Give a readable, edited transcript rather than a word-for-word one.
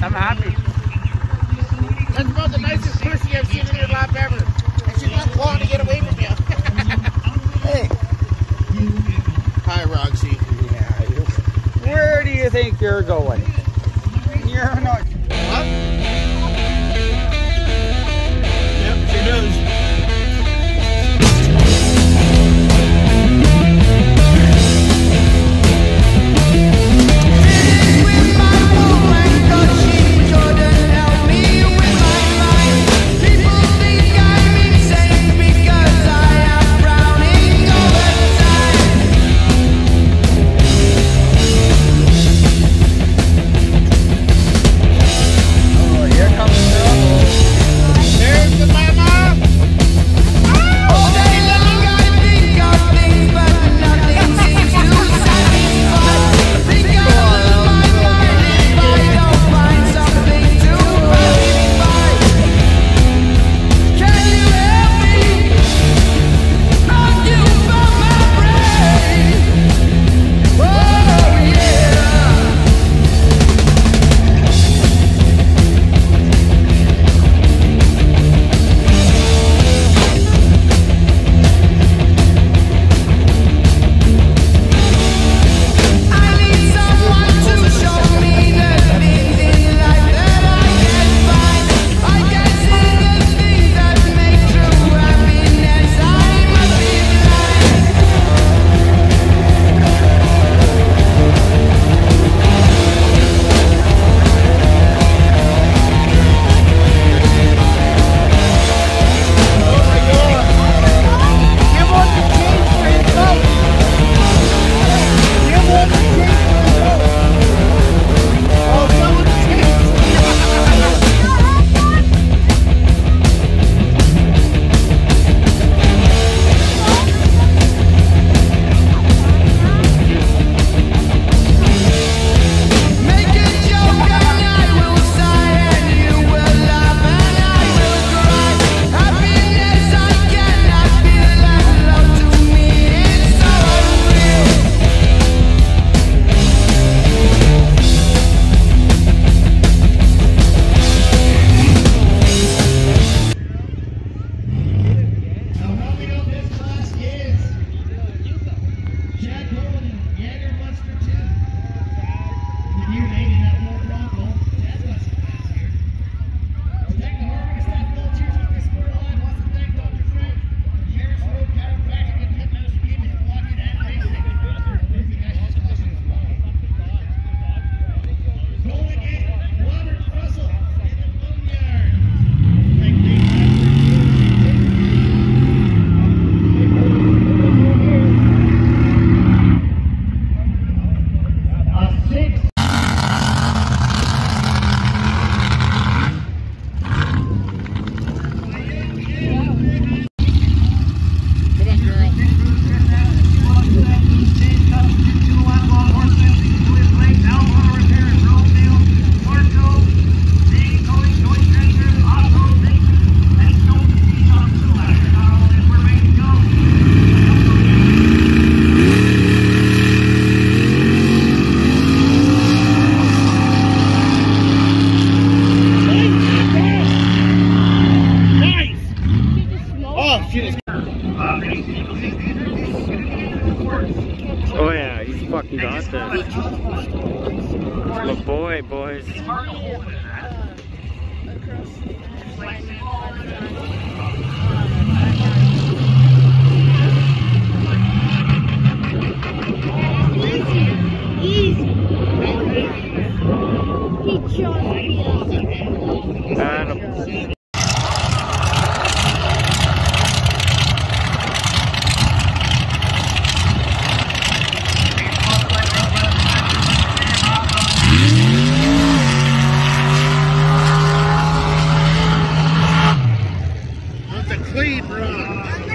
I'm happy. That's about the nicest pussy I've seen in your lap ever. And she's not clawing to get away from you. Hey. Hi, Roxy. Yeah. Where do you think you're going? You're not. What? Yep, she does. Oh yeah, he's fucking got this. Look, boy, boys. Easy. He chose me. Adam. Clean run.